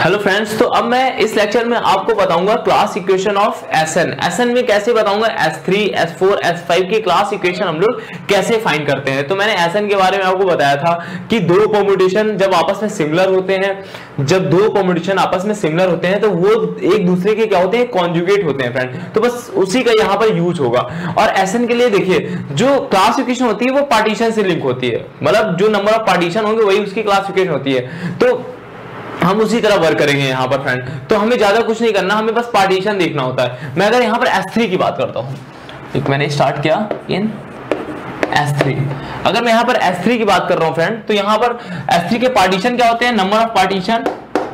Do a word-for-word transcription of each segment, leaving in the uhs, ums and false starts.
Hello friends, तो अब मैं इस लेक्चर में आपको बताऊंगा class equation of SN. SN में कैसे बताऊंगा, S three, S four, S five की क्लास इक्वेशन हम लोग कैसे फाइंड करते हैं। तो मैंने एसएन के बारे में आपको बताया था कि दो परम्यूटेशन जब आपस में सिमिलर होते हैं, जब दो परम्यूटेशन आपस में सिमिलर होते हैं तो वो एक दूसरे के क्या होते हैं, कॉन्जुगेट होते हैं फ्रेंड। तो बस उसी का यहाँ पर यूज होगा। और एसएन के लिए देखिए, जो क्लास इक्वेशन होती है वो पार्टीशन से लिंक होती है, मतलब जो नंबर ऑफ पार्टीशन होंगे वही उसकी क्लास इक्वेशन होती है। तो हम उसी तरह वर्क करेंगे यहाँ पर फ्रेंड। तो हमें ज्यादा कुछ नहीं करना, हमें बस पार्टीशन देखना होता है। मैं अगर यहाँ पर एस थ्री की बात करता हूँ, एक मैंने स्टार्ट किया इन एस थ्री। अगर मैं यहाँ पर एस थ्री की बात कर रहा हूँ फ्रेंड, तो यहाँ पर एस थ्री के पार्टीशन क्या होते हैं, number of partition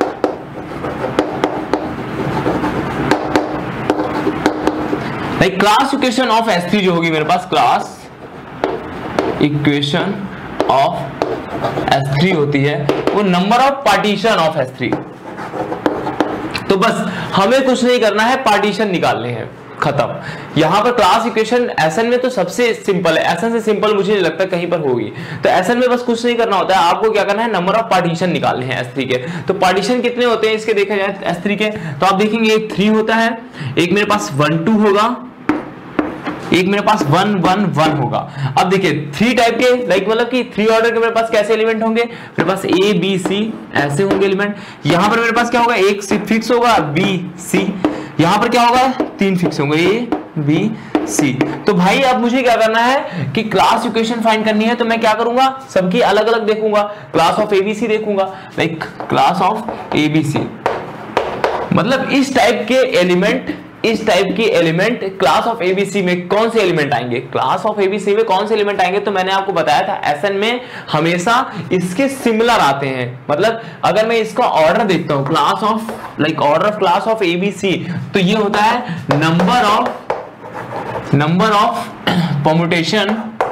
like class equation of S three जो होगी मेरे पास, class equation of S three होती है वो number of partition of S three. तो बस हमें कुछ नहीं करना है, पार्टीशन निकालने हैं, खत्म। यहां पर क्लास इक्वेशन एसएन में तो सबसे सिंपल है, एसएन से सिंपल मुझे नहीं लगता कहीं पर होगी। तो एसएन में बस कुछ नहीं करना होता है, आपको क्या करना है, नंबर ऑफ पार्टीशन निकालने हैं एस थ्री के। तो पार्टीशन कितने होते हैं इसके देखा जाए एस थ्री के, तो आप देखेंगे एक थ्री होता है, एक मेरे पास वन टू होगा, एक मेरे पास वन वन वन होगा। अब देखिए थ्री टाइप के लाइक मतलब कि थ्री ऑर्डर के मेरे पास कैसे एलिमेंट होंगे, मेरे पास ए बी सी ऐसे होंगे एलिमेंट। यहां पर मेरे पास क्या होगा, एक फिक्स होगा बी सी, यहां पर क्या होगा, तीन फिक्स होंगे ए बी सी। तो भाई अब मुझे क्या करना है कि क्लास इक्वेशन फाइंड करनी है, तो मैं क्या करूंगा, सबकी अलग अलग देखूंगा, क्लास ऑफ एबीसी देखूंगा, लाइक क्लास ऑफ एबीसी। मतलब इस टाइप के एलिमेंट, इस टाइप की एलिमेंट क्लास ऑफ एबीसी में कौन से एलिमेंट आएंगे, क्लास ऑफ एबीसी में कौन से एलिमेंट आएंगे। तो मैंने आपको बताया था एसएन में हमेशा इसके सिमिलर आते हैं। मतलब अगर मैं इसका ऑर्डर देखता हूं, class of like order of class of ABC, तो ये होता है number of number of permutation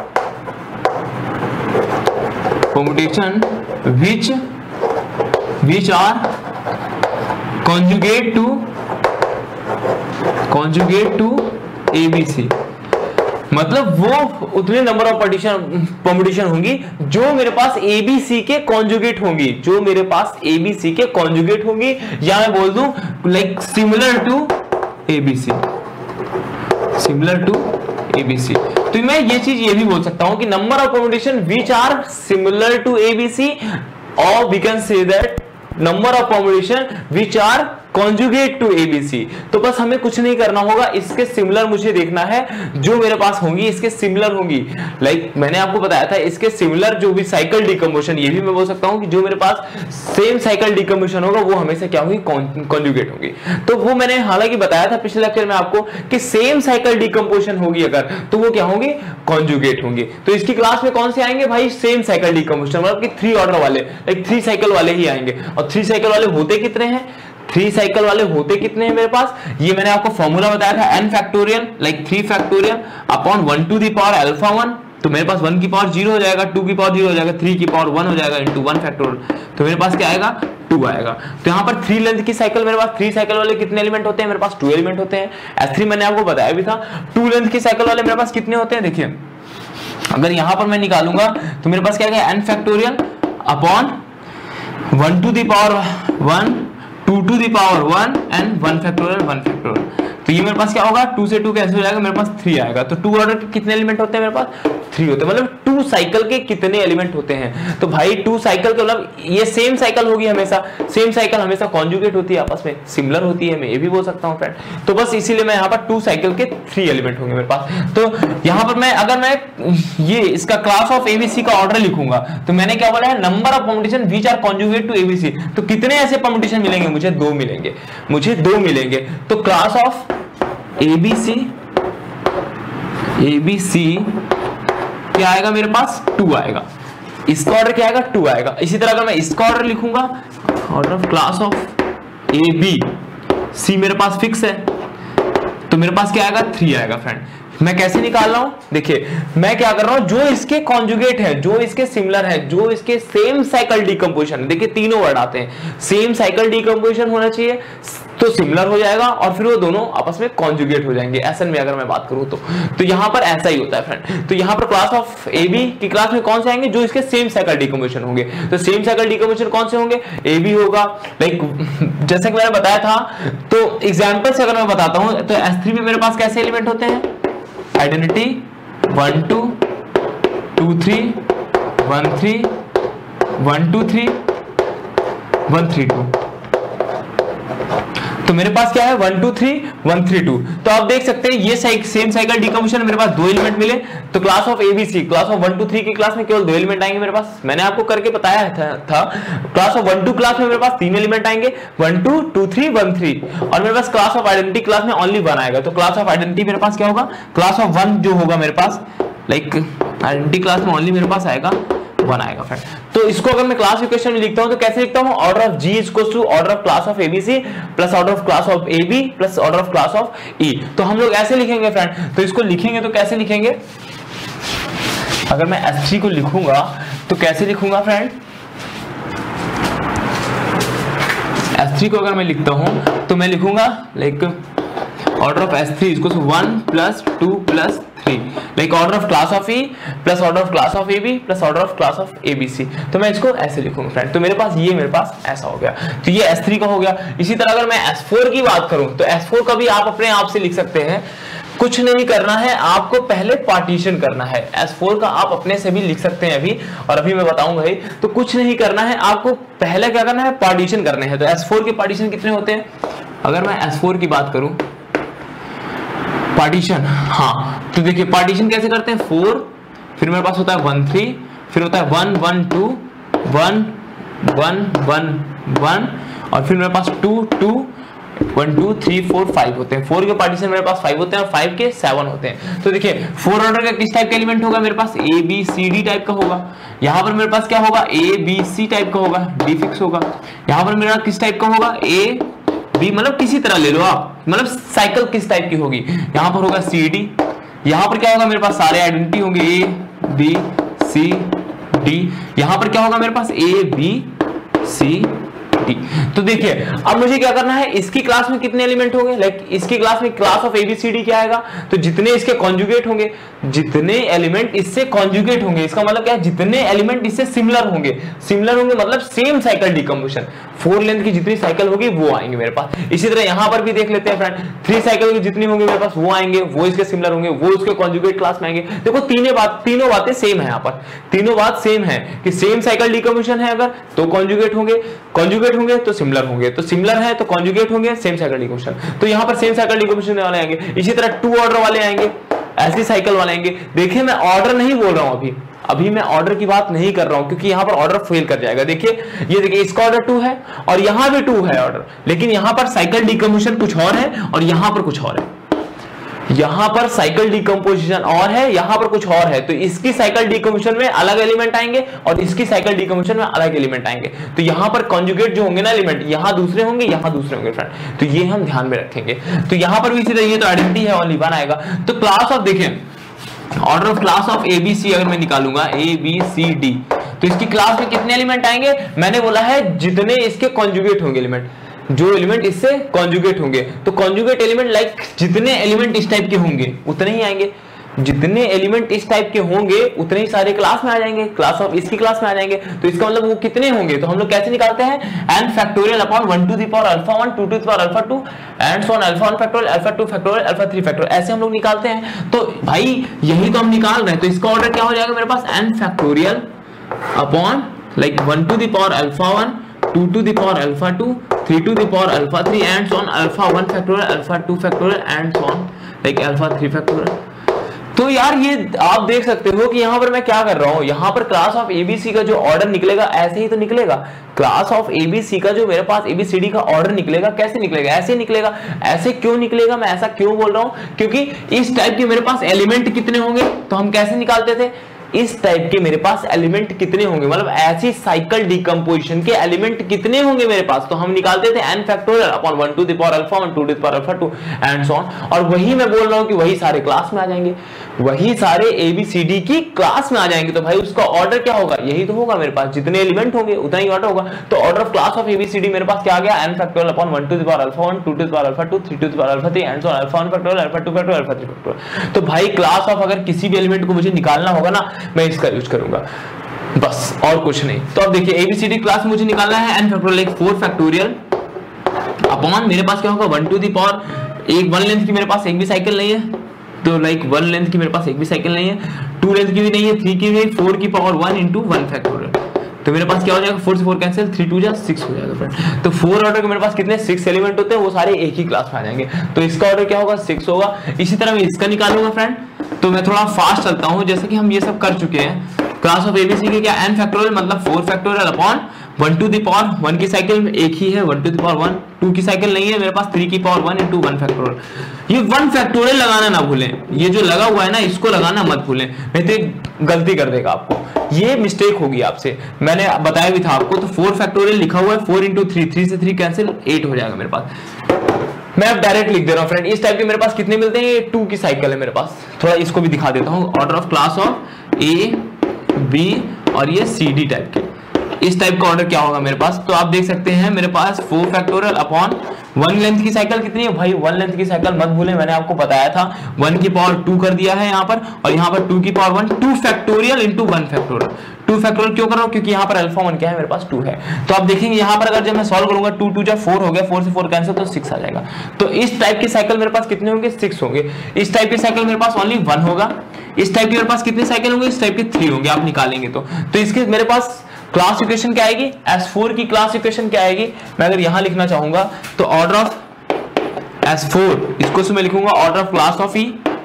permutation which which are conjugate to conjugate to ABC. मतलब वो उतने नंबर ऑफ पार्टीशन परम्यूटेशन होंगी जो मेरे पास एबीसी के कॉन्जुगेट होंगी, जो मेरे पास एबीसी के कॉन्जुगेट होंगी, या मैं बोल दूं like similar to ABC, similar to ABC. तो मैं ये चीज ये भी बोल सकता हूं कि number of permutation which are similar to ABC, और we can say that number of permutation which are conjugate to ABC. तो बस हमें कुछ नहीं करना होगा, इसके सिमिलर मुझे देखना है, जो मेरे पास होंगी इसके सिमिलर होंगी। लाइक like, मैंने आपको बताया था इसके सिमिलर जो भी साइकिल डिकम्पोजिशन, ये भी मैं बोल सकता हूं कि जो मेरे पास सेम साइकिल डिकम्पोजिशन होगा वो हमेशा क्या होगी, कॉन्जुगेट होगी। तो वो मैंने हालांकि बताया था पिछले लेक्चर में आपको कि सेम साइकिल डिकम्पोजिशन होगी अगर, तो वो क्या होंगी, कॉन्जुगेट होंगी। तो इसकी क्लास में कौन से आएंगे भाई, सेम साइकिल डिकम्पोजिशन, मतलब कि थ्री ऑर्डर वाले, लाइक थ्री साइकिल वाले ही आएंगे। और थ्री साइकिल वाले होते कितने हैं, थ्री साइकिल वाले होते कितने हैं मेरे पास, ये मैंने आपको फॉर्मूला बताया था, n factorial like three factorial upon one two the power alpha one. तो मेरे पास वन की पावर जीरो हो जाएगा, टू की पावर जीरो हो जाएगा, थ्री की पावर वन हो जाएगा इनटू वन फैक्टोरियल, तो मेरे पास क्या आएगा, टू आएगा। तो यहाँ पर थ्री लेंथ की साइकिल मेरे पास, थ्री साइकिल वाले कितने एलिमेंट होते हैं, मेरे पास टू एलिमेंट होते हैं। एस थ्री मैंने आपको बताया भी था, टू लेंथ की साइकिल वाले मेरे पास कितने होते हैं, देखिए अगर यहां पर मैं निकालूंगा तो मेरे पास क्या आएगा, n factorial upon one two the power one, two two the power one and one factorial one factorial. तो ये मेरे पास क्या होगा, टू से टू कैंसिल हो जाएगा, मेरे पास थ्री आएगा। तो टू ऑर्डर के कितने एलिमेंट होते हैं मेरे पास, थ्री होते हैं। मतलब टू साइकिल के कितने एलिमेंट होते हैं, तो भाई टू साइकिल के मतलब ये सेम साइकिल होगी हमेशा, सेम साइकिल हमेशा कॉन्जुगेट होती है, आपस में सिमिलर होती है, मैं ये भी बोल सकता हूँ फ्रेंड। तो बस इसीलिए मैं यहाँ पर टू साइकिल के थ्री एलिमेंट होंगे मेरे पास। तो यहाँ पर मैं अगर मैं ये इसका क्लास ऑफ एबीसी का ऑर्डर लिखूंगा, तो मैंने क्या बोला है, number of permutation which are conjugate to ABC. तो कितने ऐसे परम्यूटेशन मिलेंगे, मुझे दो मिलेंगे, मुझे दो मिलेंगे। तो क्लास ऑफ एबीसी एबीसी क्या आएगा मेरे पास, टू आएगा। इसका ऑर्डर क्या आएगा, टू आएगा। इसी तरह अगर मैं इसका ऑर्डर लिखूंगा, order of class of A B C मेरे पास फिक्स है, तो मेरे पास क्या आएगा, थ्री आएगा फ्रेंड। मैं कैसे निकाल रहा हूं, देखिए मैं क्या कर रहा हूं, जो इसके कॉन्जुगेट है, जो इसके सिमिलर है, जो इसके सेम साइकिल डिकम्पोजिशन है, देखिए तीनों वर्ड आते हैं, सेम साइकिल डिकम्पोजिशन होना चाहिए, तो सिमिलर हो जाएगा और फिर वो दोनों आपस में कॉन्जुगेट हो जाएंगे। एसएन में अगर मैं बात करूं तो तो यहाँ पर ऐसा ही होता है फ्रेंड। तो यहाँ पर क्लास ऑफ ए बी की क्लास में कौन से आएंगे, जो इसके सेम साइकिल डिकम्पोजिशन होंगे। तो सेम साइकिल डिकम्पोजिशन कौन से होंगे, ए बी होगा, लाइक जैसे कि मैंने बताया था। तो एग्जांपल से अगर मैं बताता हूं तो एस थ्री में मेरे पास कैसे एलिमेंट होते हैं, identity one two two three one three one two three one three two. तो मेरे पास क्या है one two three one three two. तो आप देख सकते हैं ये सेम साइकिल डिकम्पोजिशन मेरे पास दो एलिमेंट मिले। तो class of ABC, class of one two three की क्लास में केवल दो एलिमेंट आएंगे मेरे पास। मैंने आपको करके बताया था, था class of one two class में मेरे पास तीन एलिमेंट आएंगे, one two two three one three. और मेरे पास क्लास ऑफ आइडेंटिटी क्लास में ओनली वन आएगा। तो क्लास ऑफ आइडेंटिटी मेरे पास क्या होगा, क्लास ऑफ वन जो होगा मेरे पास, लाइक आइडेंटिटी क्लास में ओनली मेरे पास आएगा वन आएगा फ्रेंड। तो इसको अगर मैं क्लास इक्वेशन में लिखता हूं तो कैसे लिखता हूं, order of G is equal to order of class of ABC plus order of class of AB plus order of class of E. तो हम लोग ऐसे लिखेंगे फ्रेंड। तो इसको लिखेंगे तो कैसे लिखेंगे, अगर मैं एस थ्री को लिखूंगा तो कैसे लिखूंगा फ्रेंड, एस थ्री को अगर मैं लिखता हूं तो मैं लिखूंगा like order of S three is equal to one plus two plus three, like order of class of E plus order of class of AB plus order of class of ABC. तो मैं इसको ऐसे लिखूंगा friend. तो मेरे पास ये मेरे पास ऐसा हो गया। तो ये एस थ्री का हो गया। इसी तरह अगर मैं एस फोर की बात करूं तो एस फोर का भी आप अपने आप से लिख सकते हैं। कुछ नहीं करना है, आपको पहले पार्टीशन करना है। एस फोर का आप अपने से भी लिख सकते हैं अभी, और अभी मैं बताऊंगा ही। तो कुछ नहीं करना है, आपको पहले क्या करना है, पार्टीशन करने हैं। तो एस फोर के पार्टीशन कितने होते हैं, अगर मैं एस फोर की बात करूं पार्टीशन, हाँ तो देखिए पार्टीशन कैसे करते हैं, फोर फिर मेरे पास होता है वन थ्री, फिर होता है one one two one one one one, और फिर मेरे पास two two one two three four five होते हैं। फोर के पार्टीशन मेरे पास फाइव होते हैं और फाइव के सेवन होते हैं। तो देखिए फोर ऑर्डर का किस टाइप का एलिमेंट होगा, मेरे पास A B C D type का होगा। यहाँ पर मेरे पास क्या होगा, ए बी सी टाइप का होगा, डी फिक्स होगा। यहाँ पर मेरा किस टाइप का होगा, ए बी, मतलब किसी तरह ले लो आप, मतलब साइकिल किस टाइप की होगी। यहाँ पर होगा सी डी, यहाँ पर क्या होगा मेरे पास सारे आइडेंटिटी होंगे ए बी सी डी। यहाँ पर क्या होगा मेरे पास ए बी सी डी। तो देखिए अब मुझे क्या करना है, इसकी क्लास में कितने एलिमेंट होंगे, लाइक इसकी क्लास में क्लास ऑफ एबीसीडी क्या आएगा, तो जितने इसके कॉन्जुगेट होंगे, जितने एलिमेंट इससे कॉन्जुगेट होंगे, इसका मतलब क्या है, जितने एलिमेंट इससे सिमिलर होंगे। सिमिलर होंगे मतलब same cycle decomposition, four length की जितनी साइकिल होगी वो आएंगे मेरे पास। इसी तरह यहां पर भी देख लेते हैं फ्रेंड, थ्री साइकिल की जितनी होंगी मेरे पास वो आएंगे, वो इसके सिमिलर होंगे, वो इसके कॉन्जुगेट क्लास में आएंगे। देखो तीनों बात तीनों बातें सेम है, यहाँ पर तीनों बात सेम है कि सेम साइकिल डिकम्पोजिशन है अगर तो कॉन्जुगेट होंगे, कॉन्जुगेट होंगे तो सिमिलर होंगे, तो सिमिलर है तो कॉन्जुगेट होंगे, सेम साइकिल डिकम्पोजिशन। तो यहाँ पर सेम साइकिल डिकम्पोजिशन वाले आएंगे। इसी तरह टू ऑर्डर वाले आएंगे, ऐसी साइकिल वाले आएंगे। देखिए मैं ऑर्डर नहीं बोल रहा हूं अभी अभी मैं ऑर्डर की बात नहीं कर रहा हूं, क्योंकि यहां पर ऑर्डर फेल कर जाएगा। देखिए ये देखिए इसका ऑर्डर टू है और यहां भी टू है ऑर्डर, लेकिन यहां पर साइकिल डिकम्पोजिशन कुछ और है और यहां पर कुछ और है। यहां पर साइकिल डिकम्पोजिशन और है, यहां पर कुछ और है। तो इसकी साइकिल डिकम्पोजिशन में अलग एलिमेंट आएंगे और इसकी साइकिल डिकम्पोजिशन में अलग एलिमेंट आएंगे। तो यहां पर कॉन्जुगेट जो होंगे ना एलिमेंट, यहां दूसरे होंगे, यहां दूसरे होंगे फ्रेंड। तो ये हम ध्यान में रखेंगे। तो यहां पर भी इसी तरह, ये तो आइडेंटिटी है ओनली वन आएगा। तो क्लास ऑफ देखिए order of class of ABC अगर मैं निकालूंगा ए बी सी डी, तो इसकी क्लास में कितने एलिमेंट आएंगे, मैंने बोला है जितने इसके कॉन्जुगेट होंगे एलिमेंट, जो एलिमेंट इससे कॉन्जुगेट होंगे। तो कॉन्जुगेट एलिमेंट लाइक जितने एलिमेंट इस टाइप के होंगे उतने ही आएंगे, जितने एलिमेंट इस टाइप के होंगे उतने ही सारे क्लास में आ जाएंगे, क्लास ऑफ इसकी क्लास में आ जाएंगे। तो इसका मतलब वो कितने होंगे, तो हम लोग कैसे निकालते हैं, n factorial upon one two the power alpha one, two two the power alpha two and so on, alpha one factorial, alpha two factorial, alpha three factorial, ऐसे हम लोग निकालते हैं। तो भाई यही तो हम निकाल रहे हैं। तो इसका ऑर्डर क्या हो जाएगा मेरे पास, n factorial upon like one two the power alpha one, two two the power alpha two, three two the power alpha three and so on, alpha one factorial, alpha two factorial and so on like alpha three factorial. तो यार ये आप देख सकते हो कि यहां पर मैं क्या कर रहा हूं, यहां पर क्लास ऑफ एबीसी का जो ऑर्डर निकलेगा ऐसे ही तो निकलेगा। क्लास ऑफ एबीसी का जो मेरे पास एबीसीडी का ऑर्डर निकलेगा कैसे निकलेगा, ऐसे ही निकलेगा। ऐसे क्यों निकलेगा, मैं ऐसा क्यों बोल रहा हूं, क्योंकि इस टाइप के मेरे पास एलिमेंट कितने होंगे, तो हम कैसे निकालते थे, इस टाइप के मेरे पास एलिमेंट कितने होंगे, मतलब ऐसी साइकिल डिकम्पोजिशन के एलिमेंट कितने होंगे मेरे पास। तो हम निकालते थे n factorial upon one two the power alpha one two two the power alpha two and so on. और वही मैं बोल रहा हूं कि वही सारे क्लास में आ जाएंगे, वही सारे ए बी सी डी की क्लास में आ जाएंगे। तो भाई उसका ऑर्डर क्या होगा, यही तो होगा मेरे पास, जितने एलिमेंट होंगे उतना ही ऑर्डर होगा। तो order of class of ABCD मेरे पास क्या आ गया, n factorial upon one two the power alpha one two two the power alpha two three two the power alpha three and so on, alpha one factorial alpha two factorial alpha three factorial. तो भाई class of अगर किसी भी element को मुझे निकालना होगा ना, मैं इसका यूज करूंगा, बस और कुछ नहीं। तो अब देखिए एबीसीडी क्लास मुझे निकालना है n factorial four factorial upon मेरे पास क्या होगा वन टू द पावर, एक वन लेंथ की मेरे पास एक भी साइकिल नहीं है, तो लाइक वन लेंथ की मेरे पास एक भी साइकिल नहीं है, टू लेंथ की भी नहीं है, थ्री की भी, फोर की power one into one factorial. तो मेरे पास क्या हो जाएगा, फोर से फोर कैंसिल, थ्री टू जा सिक्स हो जाएगा फ्रेंड। तो फोर ऑर्डर के मेरे पास कितने सिक्स एलिमेंट होते हैं, वो सारे एक ही क्लास में आ जाएंगे। तो इसका ऑर्डर क्या होगा, सिक्स होगा। इसी तरह मैं इसका निकालूंगा फ्रेंड। तो मैं थोड़ा फास्ट चलता हूँ, जैसे कि हम ये सब कर चुके हैं। क्लास ऑफ एबीसी के क्या n फैक्टोरियल मतलब four factorial upon one two the power one की साइकिल एक ही है, one two the power one, two की साइकिल नहीं है मेरे पास, थ्री की power one into one factorial. ये वन फैक्टोरियल लगाना ना भूलें, ये जो लगा हुआ है ना इसको लगाना मत भूलें, नहीं तो गलती कर देगा आपको, ये मिस्टेक होगी आपसे। मैंने बताया भी था आपको। तो फोर फैक्टोरियल लिखा हुआ है, फोर इंटू थ्री, थ्री से थ्री कैंसिल, एट हो जाएगा मेरे पास। मैं अब डायरेक्ट लिख दे रहा हूँ फ्रेंड। इस टाइप के मेरे पास कितने मिलते हैं, ये टू की साइकिल है मेरे पास। थोड़ा इसको भी दिखा देता हूँ, order of class of A B और ये सी डी टाइप के, इस टाइप का ऑर्डर क्या होगा मेरे पास। तो आप देख सकते हैं मेरे पास four factorial upon one length की साइकिल कितनी है भाई, वन लेंथ की साइकिल मत भूलें, मैंने आपको बताया था वन की पावर टू कर दिया है यहाँ पर, और यहाँ पर टू की power one, two factorial into one factorial. Two factorial क्यों कर रहा हूँ, क्योंकि यहाँ पर अल्फा वन क्या है मेरे पास, टू है। तो आप देखेंगे यहाँ पर अगर जब मैं सॉल्व करूंगा, टू टू जा फोर हो गया, फोर से फोर कैंसिल, तो सिक्स आ जाएगा। तो इस टाइप की साइकिल मेरे पास कितने होंगे, सिक्स होंगे। इस टाइप की साइकिल मेरे पास ओनली वन होगा। इस टाइप की मेरे पास कितने साइकिल होंगे, इस टाइप के थ्री होंगे, आप निकालेंगे तो। तो इसके मेरे पास क्लास इक्वेशन क्या आएगी, एस फोर की क्लास इक्वेशन क्या आएगी, मैं अगर यहां लिखना चाहूंगा तो ऑर्डर ऑफ एस फोर, इसको से मैं लिखूंगा order of class of E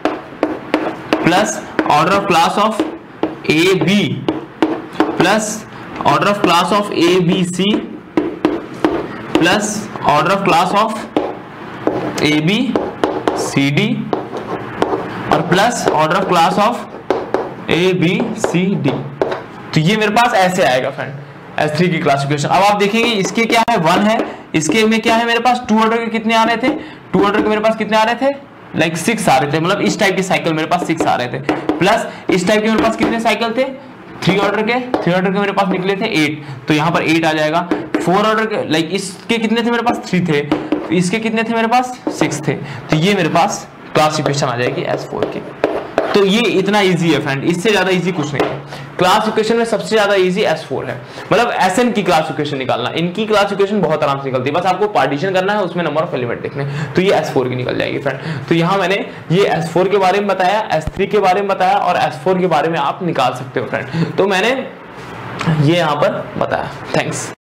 plus order of class of A B plus order of class of A B C plus order of class of A B C D और plus order of class of A B C D. तो ये मेरे पास ऐसे आएगा friend, S three की classification. अब आप देखेंगे इसके क्या है, वन है, इसके में क्या है मेरे पास, टू ऑर्डर के कितने आ रहे थे, टू ऑर्डर के मेरे पास कितने आ रहे थे, लाइक सिक्स आ रहे थे, मतलब इस टाइप की साइकिल मेरे पास सिक्स आ रहे थे। प्लस इस टाइप के मेरे पास कितने साइकिल थे, थ्री ऑर्डर के, थ्री ऑर्डर के मेरे पास निकले थे एट, तो यहाँ पर एट आ जाएगा। फोर ऑर्डर के लाइक इसके कितने थे मेरे पास, थ्री थे, इसके कितने थे मेरे पास, सिक्स थे। तो ये मेरे पास क्लासिफिकेशन आ जाएगी एस फोर की। तो ये इतना इजी है फ्रेंड, इससे ज्यादा इजी कुछ नहीं है। क्लास इक्वेशन में सबसे ज्यादा इजी एस फोर है, मतलब एसएन की क्लास इक्वेशन निकालना। इनकी क्लास इक्वेशन बहुत आराम से निकलती है, बस आपको पार्टीशन करना है, उसमें नंबर ऑफ एलिमेंट देखने, तो ये एस फोर की निकल जाएगी फ्रेंड। तो यहाँ मैंने ये एस फोर के बारे में बताया, एस थ्री के बारे में बताया और एस फोर के बारे में आप निकाल सकते हो फ्रेंड। तो मैंने ये यहाँ पर बताया। थैंक्स।